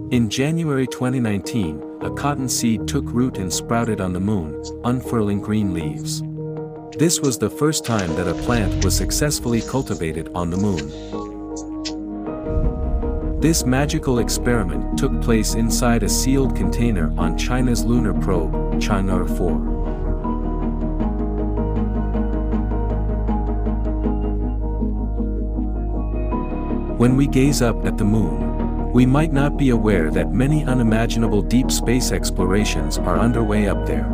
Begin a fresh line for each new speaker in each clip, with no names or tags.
In January 2019, a cotton seed took root and sprouted on the moon, unfurling green leaves. This was the first time that a plant was successfully cultivated on the moon. This magical experiment took place inside a sealed container on China's lunar probe, Chang'e 4. When we gaze up at the moon, we might not be aware that many unimaginable deep space explorations are underway up there.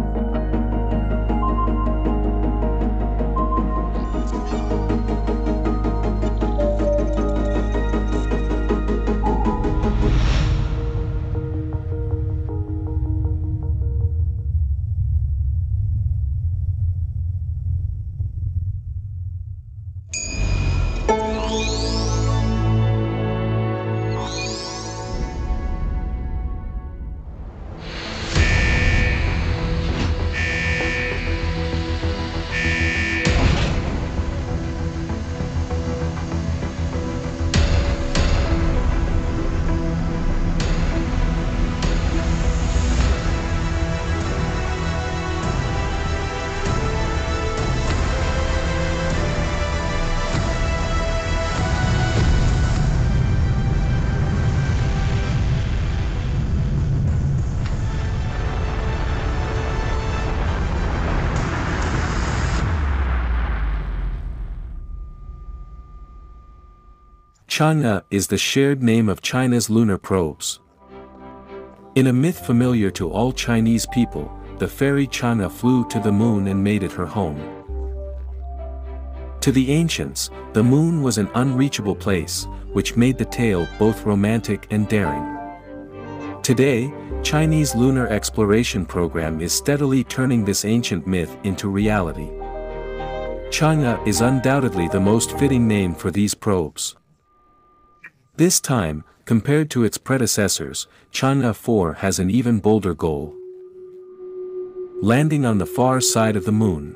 Chang'e is the shared name of China's lunar probes. In a myth familiar to all Chinese people, the fairy Chang'e flew to the moon and made it her home. To the ancients, the moon was an unreachable place, which made the tale both romantic and daring. Today, Chinese lunar exploration program is steadily turning this ancient myth into reality. Chang'e is undoubtedly the most fitting name for these probes. This time, compared to its predecessors, Chang'e 4 has an even bolder goal: landing on the far side of the moon.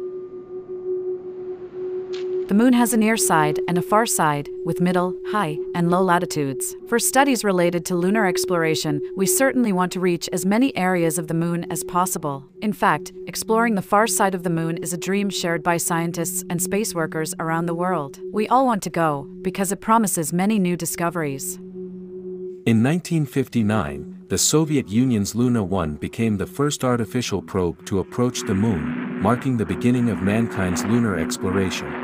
The moon has a near side and a far side, with middle, high, and low latitudes. For studies related to lunar exploration, we certainly want to reach as many areas of the moon as possible. In fact, exploring the far side of the moon is a dream shared by scientists and space workers around the world. We all want to go, because it promises many new discoveries.
In 1959, the Soviet Union's Luna 1 became the first artificial probe to approach the moon, marking the beginning of mankind's lunar exploration.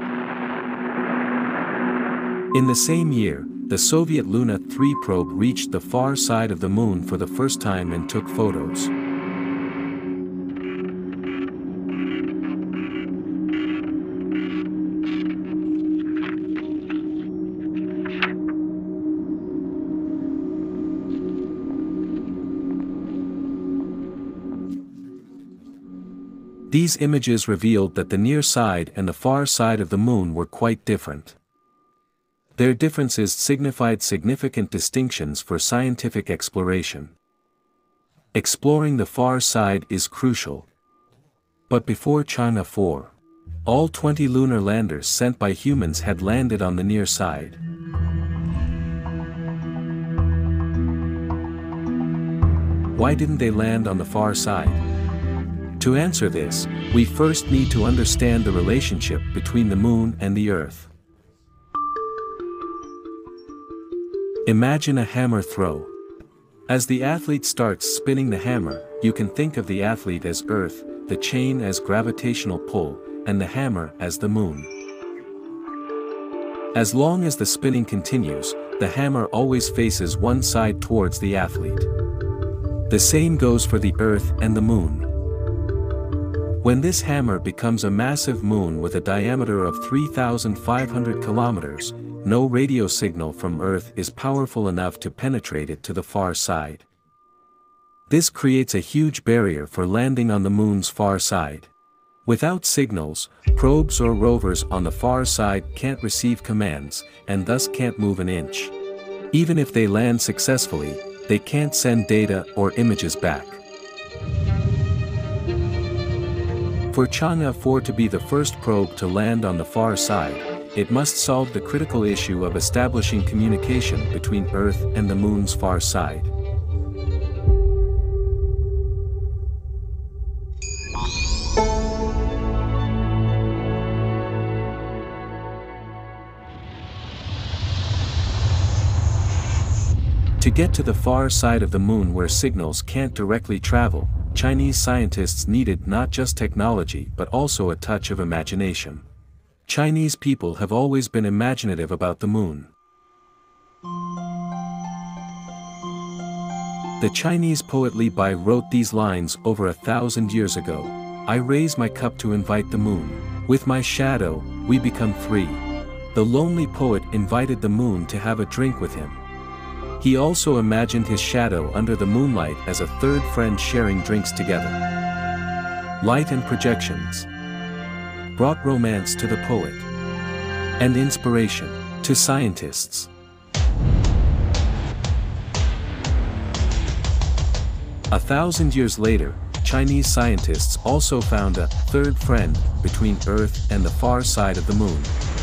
In the same year, the Soviet Luna 3 probe reached the far side of the moon for the first time and took photos. These images revealed that the near side and the far side of the moon were quite different. Their differences signified significant distinctions for scientific exploration. Exploring the far side is crucial. But before Chang'e 4, all 20 lunar landers sent by humans had landed on the near side. Why didn't they land on the far side? To answer this, we first need to understand the relationship between the moon and the Earth. Imagine a hammer throw. As the athlete starts spinning the hammer, you can think of the athlete as Earth, the chain as gravitational pull, and the hammer as the moon. As long as the spinning continues, the hammer always faces one side towards the athlete. The same goes for the Earth and the moon. When this hammer becomes a massive moon with a diameter of 3,500 kilometers, no radio signal from Earth is powerful enough to penetrate it to the far side. This creates a huge barrier for landing on the moon's far side. Without signals, probes or rovers on the far side can't receive commands, and thus can't move an inch. Even if they land successfully, they can't send data or images back. For Chang'e 4 to be the first probe to land on the far side, it must solve the critical issue of establishing communication between Earth and the moon's far side. To get to the far side of the moon where signals can't directly travel, Chinese scientists needed not just technology but also a touch of imagination. Chinese people have always been imaginative about the moon. The Chinese poet Li Bai wrote these lines over 1,000 years ago. I raise my cup to invite the moon. With my shadow, we become three. The lonely poet invited the moon to have a drink with him. He also imagined his shadow under the moonlight as a third friend sharing drinks together. Light and projections brought romance to the poet and inspiration to scientists. A 1,000 years later, Chinese scientists also found a third friend between Earth and the far side of the moon.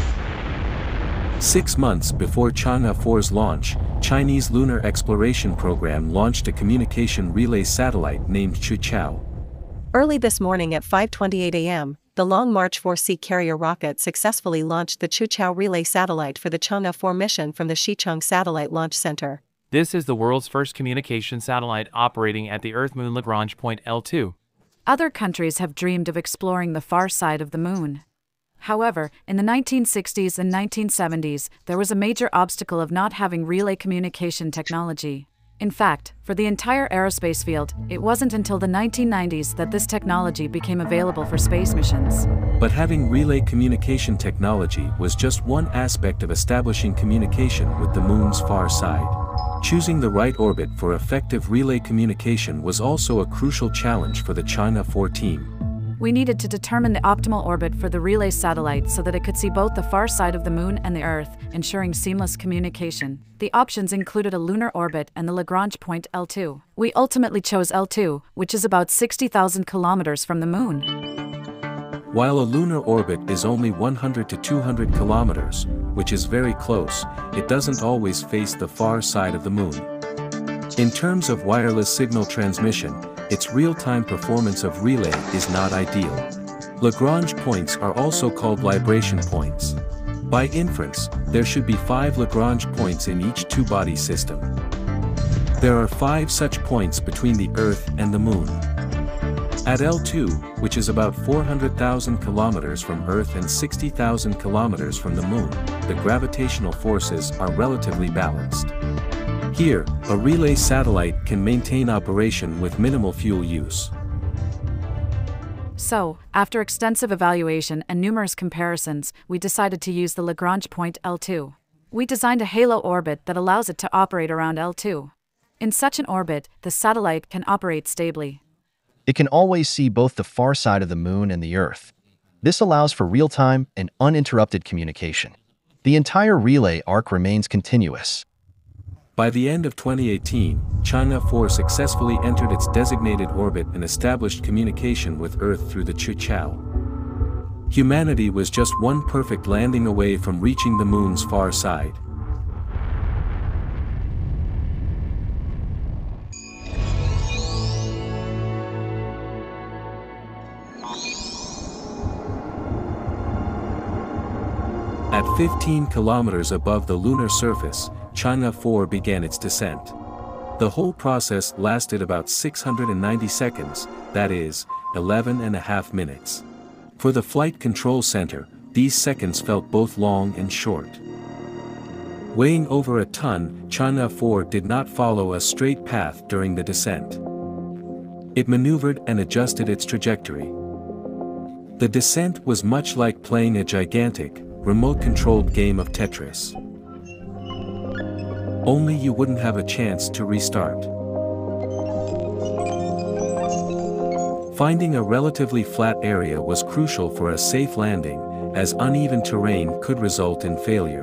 6 months before Chang'e 4's launch, Chinese lunar exploration program launched a communication relay satellite named Quqiao.
Early this morning at 5:28 a.m., the Long March 4C carrier rocket successfully launched the Quqiao relay satellite for the Chang'e 4 mission from the Xichang Satellite Launch Center.
This is the world's first communication satellite operating at the Earth-Moon Lagrange point L2.
Other countries have dreamed of exploring the far side of the moon. However, in the 1960s and 1970s, there was a major obstacle of not having relay communication technology. In fact, for the entire aerospace field, it wasn't until the 1990s that this technology became available for space missions.
But having relay communication technology was just one aspect of establishing communication with the moon's far side. Choosing the right orbit for effective relay communication was also a crucial challenge for the Chang'e 4 team.
We needed to determine the optimal orbit for the relay satellite so that it could see both the far side of the moon and the Earth, ensuring seamless communication. The options included a lunar orbit and the Lagrange point L2. We ultimately chose L2, which is about 60,000 kilometers from the moon.
While a lunar orbit is only 100 to 200 kilometers, which is very close, it doesn't always face the far side of the moon. In terms of wireless signal transmission, its real-time performance of relay is not ideal. Lagrange points are also called libration points. By inference, there should be 5 Lagrange points in each two-body system. There are 5 such points between the Earth and the Moon. At L2, which is about 400,000 kilometers from Earth and 60,000 kilometers from the Moon, the gravitational forces are relatively balanced. Here, a relay satellite can maintain operation with minimal fuel use.
So, after extensive evaluation and numerous comparisons, we decided to use the Lagrange point L2. We designed a halo orbit that allows it to operate around L2. In such an orbit, the satellite can operate stably.
It can always see both the far side of the moon and the Earth. This allows for real-time and uninterrupted communication. The entire relay arc remains continuous.
By the end of 2018, Chang'e 4 successfully entered its designated orbit and established communication with Earth through the Quqiao. Humanity was just one perfect landing away from reaching the moon's far side. At 15 kilometers above the lunar surface, Chang'e 4 began its descent. The whole process lasted about 690 seconds, that is, 11.5 minutes. For the Flight Control Center, these seconds felt both long and short. Weighing over a ton, Chang'e 4 did not follow a straight path during the descent. It maneuvered and adjusted its trajectory. The descent was much like playing a gigantic, remote-controlled game of Tetris. Only you wouldn't have a chance to restart. Finding a relatively flat area was crucial for a safe landing, as uneven terrain could result in failure.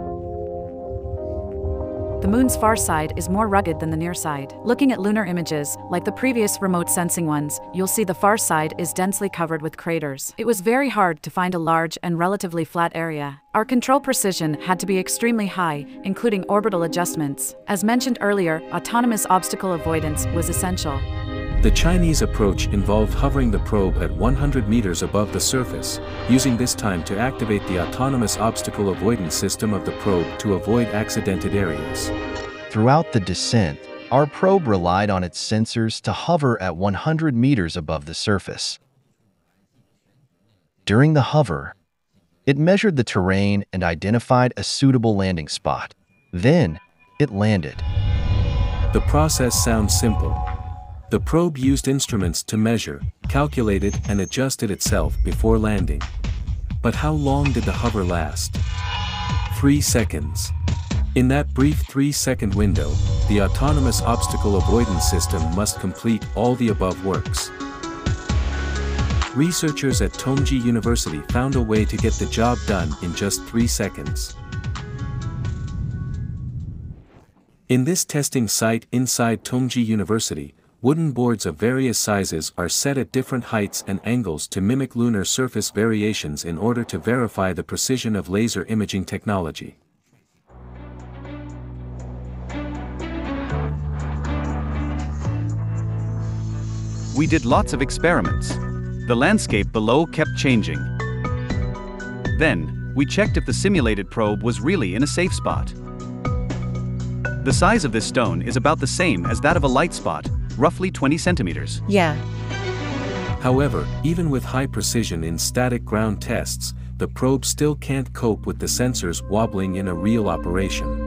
The moon's far side is more rugged than the near side. Looking at lunar images, like the previous remote sensing ones, you'll see the far side is densely covered with craters. It was very hard to find a large and relatively flat area. Our control precision had to be extremely high, including orbital adjustments. As mentioned earlier, autonomous obstacle avoidance was essential.
The Chinese approach involved hovering the probe at 100 meters above the surface, using this time to activate the autonomous obstacle avoidance system of the probe to avoid accidented areas.
Throughout the descent, our probe relied on its sensors to hover at 100 meters above the surface. During the hover, it measured the terrain and identified a suitable landing spot. Then, it landed.
The process sounds simple. The probe used instruments to measure, calculated, and adjusted itself before landing. But how long did the hover last? 3 seconds. In that brief 3-second window, the autonomous obstacle avoidance system must complete all the above works. Researchers at Tongji University found a way to get the job done in just 3 seconds. In this testing site inside Tongji University, wooden boards of various sizes are set at different heights and angles to mimic lunar surface variations in order to verify the precision of laser imaging technology.
We did lots of experiments. The landscape below kept changing. Then, we checked if the simulated probe was really in a safe spot. The size of this stone is about the same as that of a light spot, roughly 20 centimeters.
Yeah.
However, even with high precision in static ground tests, the probe still can't cope with the sensors wobbling in a real operation.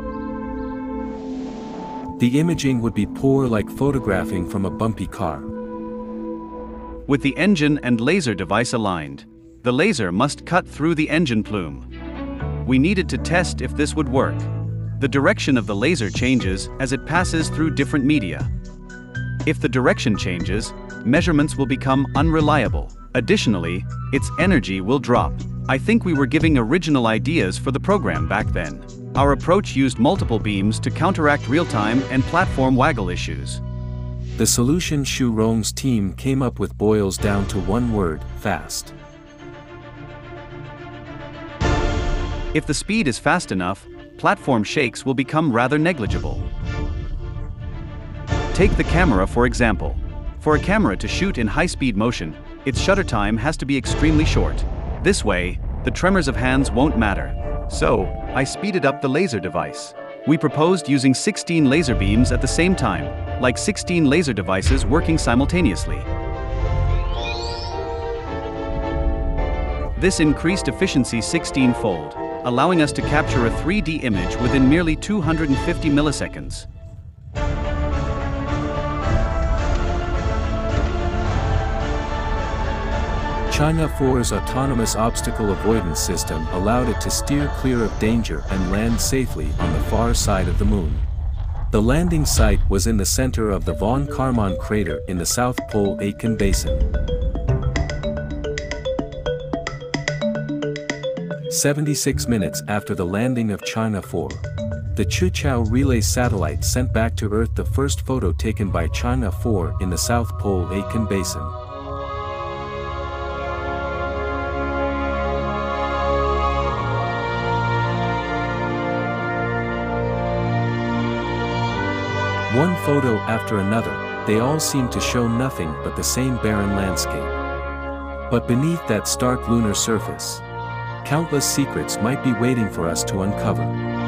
The imaging would be poor, like photographing from a bumpy car.
With the engine and laser device aligned, the laser must cut through the engine plume. We needed to test if this would work. The direction of the laser changes as it passes through different media. If the direction changes, measurements will become unreliable. Additionally, its energy will drop. I think we were giving original ideas for the program back then. Our approach used multiple beams to counteract real-time and platform waggle issues.
The solution Xu Rong's team came up with boils down to one word: fast.
If the speed is fast enough, platform shakes will become rather negligible. Take the camera for example. For a camera to shoot in high-speed motion, its shutter time has to be extremely short. This way, the tremors of hands won't matter. So, I speeded up the laser device. We proposed using 16 laser beams at the same time, like 16 laser devices working simultaneously. This increased efficiency 16-fold, allowing us to capture a 3D image within merely 250 milliseconds.
China 4's autonomous obstacle avoidance system allowed it to steer clear of danger and land safely on the far side of the moon. The landing site was in the center of the von Karman crater in the South Pole Aitken Basin. 76 minutes after the landing of China 4, the Chuchao relay satellite sent back to Earth the first photo taken by China 4 in the South Pole Aitken Basin. One photo after another, they all seem to show nothing but the same barren landscape. But beneath that stark lunar surface, countless secrets might be waiting for us to uncover.